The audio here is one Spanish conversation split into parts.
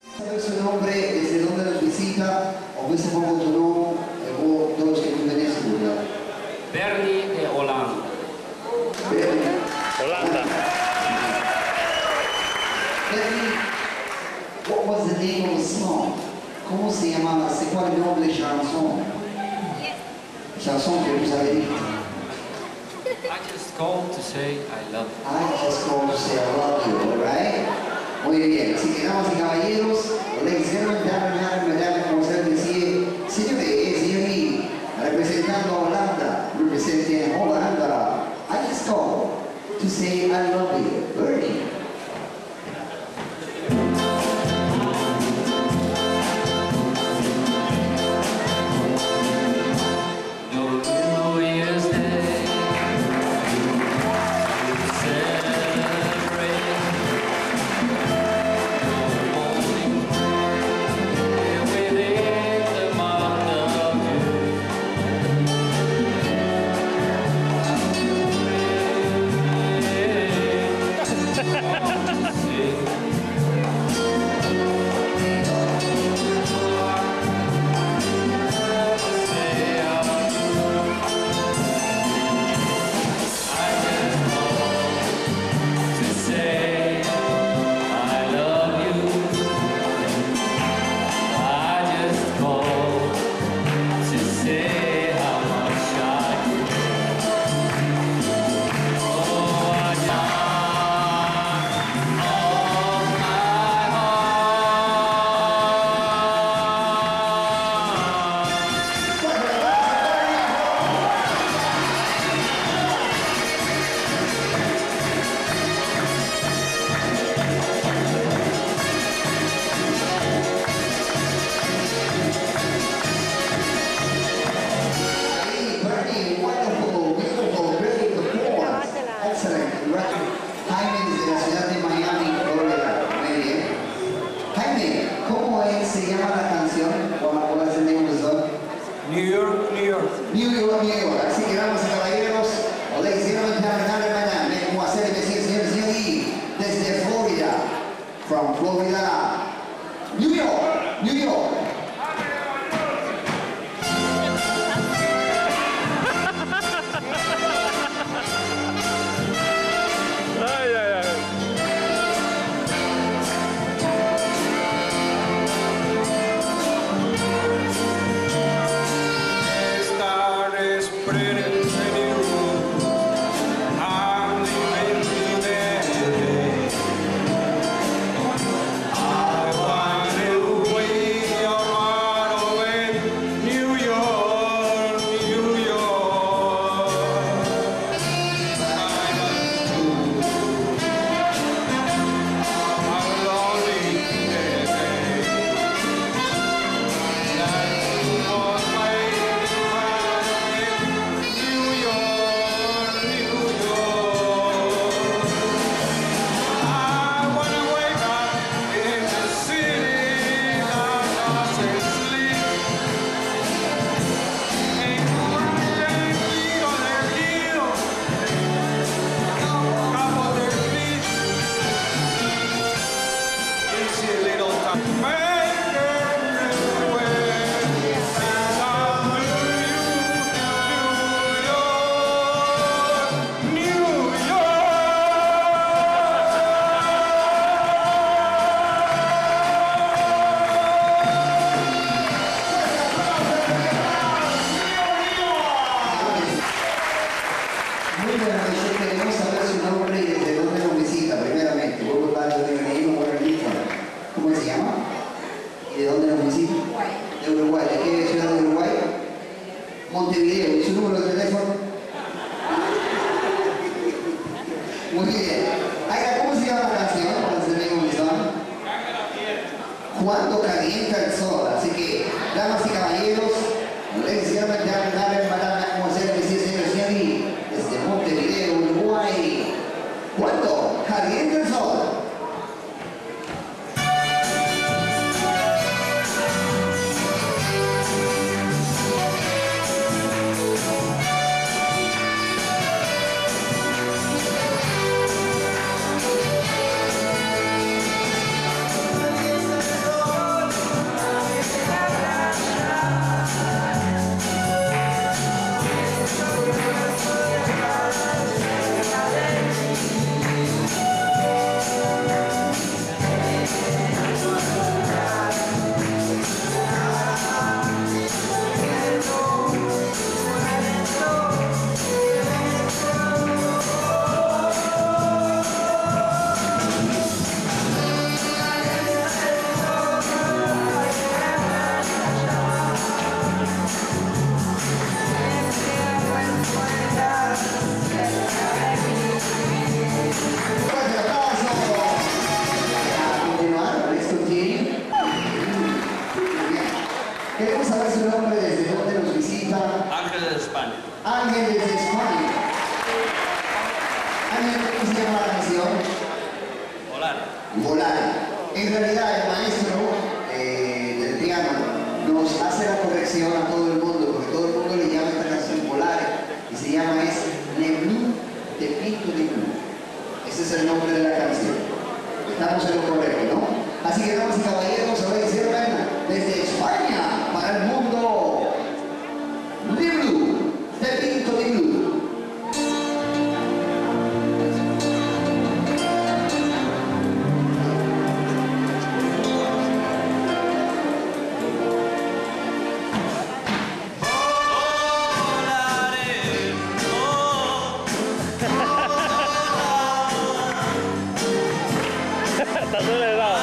¿Sabe su nombre, desde dónde nos visita, o questo poco tu nome, o dove che tu venisse da? Bernie e Holanda. Bernie. Holanda. Bernie, what was the name of the song? ¿Cómo se llamaba? ¿Se qual è il nome della chanson? Chanson che tu sapevi? I just called to say I love you. I just called to say I love you, alright? Muy bien, así que damas y caballeros, ladies and gentlemen, madame, como usted decía, señores y señores, representando a Holanda, representing Holanda, I just called to say I love you, Bernie. New Year's Day, celebrate. Morning prayer within the month of Bernie, wonderful, beautiful, great performance. Excellent. Jaime desde la ciudad de Miami, Florida. Muy bien. Jaime, ¿cómo se llama la canción? ¿Cuál es el nombre del song? New York, New York. New York, New York. Así que damas y caballeros, ladies and gentlemen, mañana, como hacer decir, señores y señores, desde Florida, from Florida, New York, New York. Ay, ay, ay. Star is spreading many rooms. I'm living today. I wanna wait your heart away, New York, New York. I'm lonely today. That was my New York, New York. I wanna wake up in the city that doesn't sleep. And running feet on their heels, up on their feet. Easy little time. Muy buenas noches, queremos saber su nombre y desde dónde nos visita, primeramente. Vuelvo a hablar de bienvenido, ¿cómo se llama? ¿Y de dónde nos visita? De Uruguay. ¿De qué ciudad de Uruguay? Montevideo. ¿Y su número de teléfono? Muy bien. Aira, ¿cómo se llama la canción? ¿Cuál es el mismo song? Cuando calienta el sol. Así que, damas y caballeros, ladies and gentlemen, madame, como se le decía, señores y señores, desde Montevideo, Uruguay. Cuando calienta el sol. Ángel desde España. Ángel, ¿cómo se llama la canción? Volar. Volar. En realidad el maestro del piano nos hace la corrección a todo el mundo, porque todo el mundo le llama esta canción Volar, y se llama Neblu de Pinto de Blue. Ese es el nombre de la canción. Estamos en lo correcto, ¿no? Así que, damas y caballeros, ahora hicieron desde España para el mundo de Blue, de Pinto de Blue. Está soledad.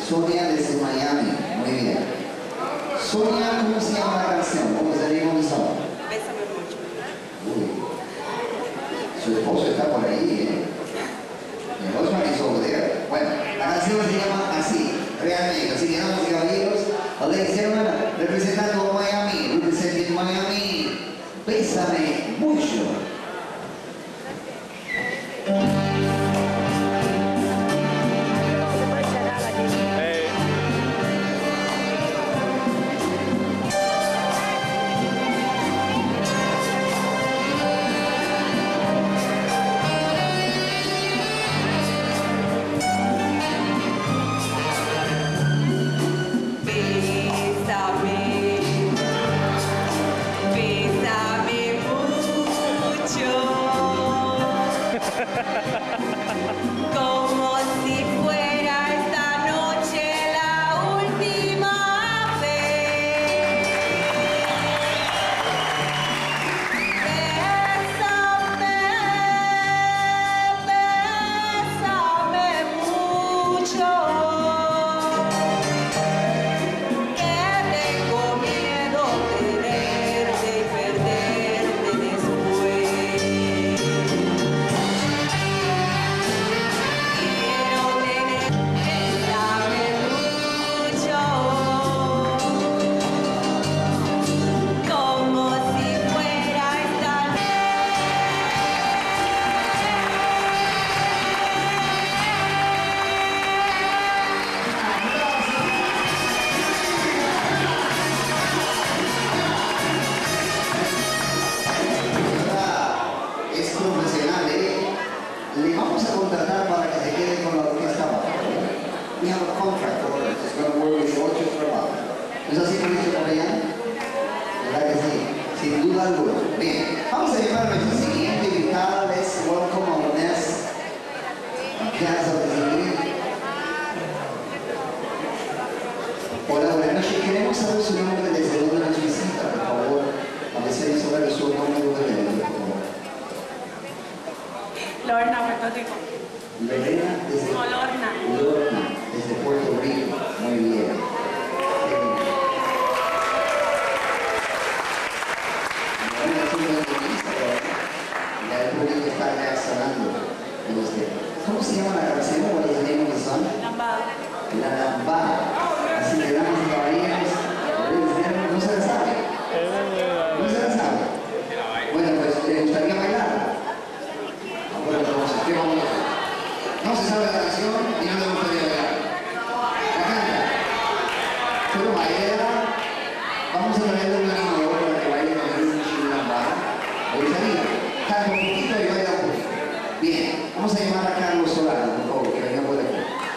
Sonia desde Miami. Muy bien. Sonia, ¿cómo se llama la canción? ¿Cómo se llama el song? Bésame mucho. Uy. Su esposo está por ahí, ¿eh? El husband is over there. Bueno, la canción se llama así, realmente. Así que damas y caballeros, ladies and gentlemen, representando Miami, representing Miami, Bésame Mucho. Como si fuera esta noche la última vez. Bésame mucho. Que tengo miedo de tenerte y perderte después. Es profesional, ¿eh? Le vamos a contratar para que se quede con la orquesta baja. We have a contract for it. It's going to work with the orchestra baja. ¿Es así, Mauricio Capellán? ¿Verdad que sí? Sin duda alguna. Bien, vamos a llamar a nuestra siguiente invitada. Let's welcome our next guest of the evening. Hola, buenas noches. Queremos saber su nombre desde dónde nos visita, por favor. A ver si hay sobre su nombre y lugar de vida, por favor. Lorna, Puerto Rico. Lorena desde... No, Lorna. Lorna, desde Puerto Rico. Muy bien. Lorena es una entrevista, ya el público está reaccionando. ¿Cómo se llama la canción? ¿Cuál es el nombre de son? Lambada. La lambada. Así que damas y caballeros, no se la sabe. No se la sabe. Bueno, pues le gustaría bailar. Bueno, entonces, ¿qué vamos a hacer? No se sabe la canción y no le gustaría bailar. La canta. Pero baila. Vamos a traerle un animador para que baile con el chino lambada. ¿Le gustaría? Canta un poquito y baila un poquito. Bien, vamos a llamar a Carlos Solano, por favor, que venga por aquí.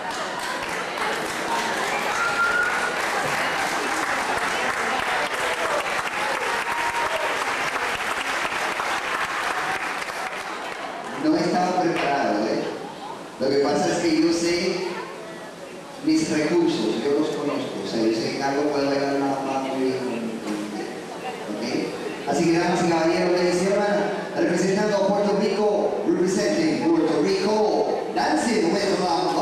No estaba preparado, ¿eh? Lo que pasa es que yo sé mis recursos, yo los conozco, o sea, yo sé que Carlos puede bailar una lambada muy bien, ¿ok? Así que damas y caballeros, ladies and gentlemen, representando a Puerto Rico, representing Puerto Rico, dancing with